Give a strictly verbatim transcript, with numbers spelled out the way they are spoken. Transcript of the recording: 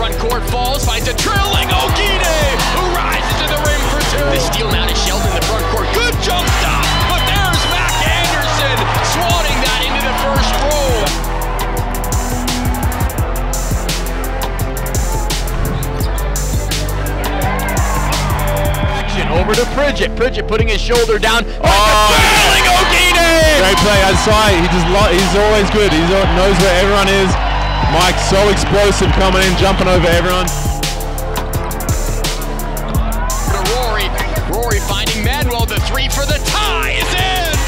front court, falls, finds a trailing Oguine, who rises to the rim for two. The steal now to Sheldon in the front court. Good jump stop, but there's Mac Anderson swatting that into the first roll. Over to Pridgett. Pridgett putting his shoulder down. Oh, trailing Oguine! Great play outside. He just lo he's always good. He knows where everyone is. Mike's so explosive, coming in, jumping over everyone. To Rory. Rory finding Manuel. The three for the tie is in.